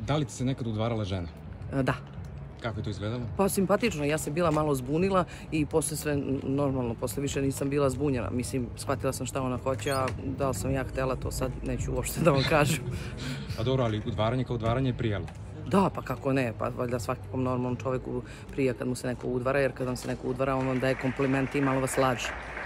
Da li ti se nekad udvarala žena? Da. Kako je to izgledalo? Pa simpatično, ja se bila malo zbunila i posle sve normalno, posle više nisam bila zbunjena. Mislim, shvatila sam šta ona hoće, a da li sam ja htela, to sad neću uopšte da vam kažem. Pa dobro, ali udvaranje kao udvaranje je prijelo. Da, pa kako ne, pa valjda svakom normalnom čoveku prija kad mu se neko udvara, jer kad vam se neko udvara, on vam daje komplimente i malo vas laže.